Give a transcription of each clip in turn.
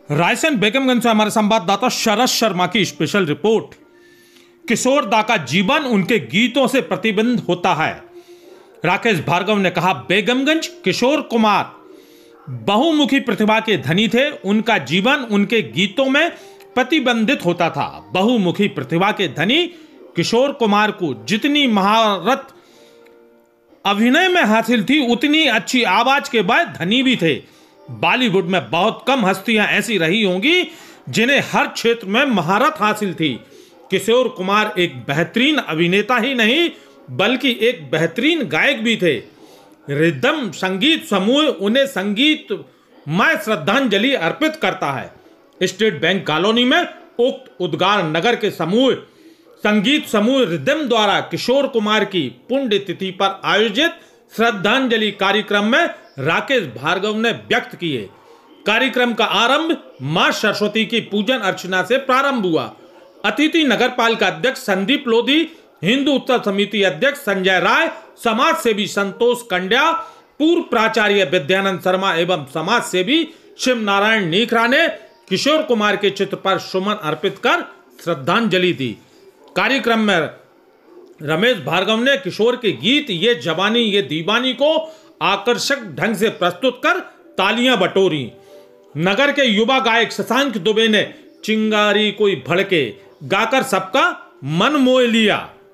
रायसेन बेगमगंज से हमारे संवाददाता शरद शर्मा की स्पेशल रिपोर्ट। किशोर दा का जीवन उनके गीतों से प्रतिबिंबित होता है। राकेश भार्गव ने कहा, बेगमगंज किशोर कुमार बहुमुखी प्रतिभा के धनी थे। उनका जीवन उनके गीतों में प्रतिबिंबित होता था। बहुमुखी प्रतिभा के धनी किशोर कुमार को जितनी महारत अभिनय में हासिल थी, उतनी अच्छी आवाज के बाद धनी भी थे। बॉलीवुड में बहुत कम हस्तियां ऐसी रही होंगी जिन्हें हर क्षेत्र में महारत हासिल थी। किशोर कुमार एक बेहतरीन अभिनेता ही नहीं बल्कि एक बेहतरीन गायक भी थे। रिदम संगीत समूह उन्हें संगीत में श्रद्धांजलि अर्पित करता है। स्टेट बैंक कॉलोनी में उक्त उद्गार नगर के समूह संगीत समूह रिदम द्वारा किशोर कुमार की पुण्यतिथि पर आयोजित श्रद्धांजलि कार्यक्रम में राकेश भार्गव ने व्यक्त किए। कार्यक्रम का आरंभ मां सरस्वती की पूजन अर्चना से प्रारंभ हुआ। अतिथि नगर पालिका अध्यक्ष संदीप लोधी, हिंदू उत्सव समिति अध्यक्ष संजय राय, समाज सेवी संतोष कंड्या, पूर्व प्राचार्य विद्यानंद शर्मा एवं समाज सेवी शिव नारायण नीखरा ने किशोर कुमार के चित्र पर सुमन अर्पित कर श्रद्धांजलि दी। कार्यक्रम में रमेश भार्गव ने किशोर के गीत ये जवानी ये दीवानी को आकर्षक ढंग से प्रस्तुत कर तालियां बटोरी। नगर के युवा गायक शशांक दुबे ने चिंगारी कोई भड़के गाकर सबका मन मोह लिया।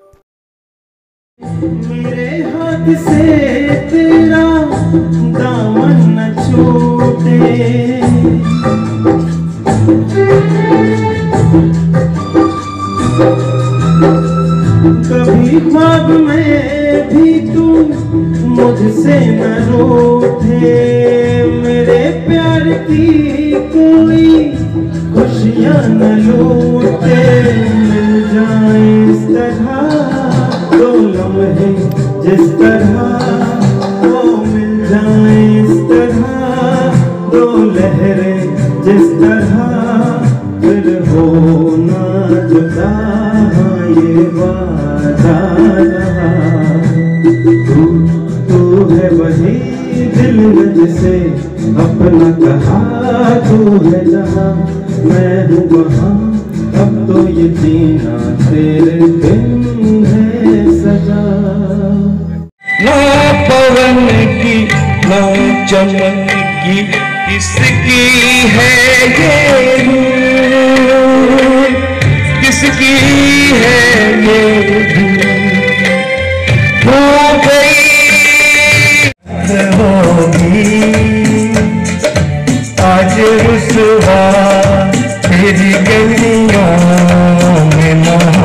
मेरे हाथ से तेरा दामन न छूटे, कभी ख्वाब में भी तू मुझसे न रूठे। मेरे प्यार की कोई खुशियां न लूटे। मिल जाए इस तरह दो लम्हे जिस तरह, वो मिल जाए इस तरह दो लहरें जिस तरह, फिर हो ना जुदा ये वादा रहा। तू है वही दिल में जिसे अपना कहा, तू है जहाँ मैं हूँ वहाँ, अब तो ये जीना तेरे बिन है सजा। ना पवन की ना चमन की किसकी है ये धूल, किसकी है ये धूल, हो गई होगी आज रुसवा तेरी गलियों में ना।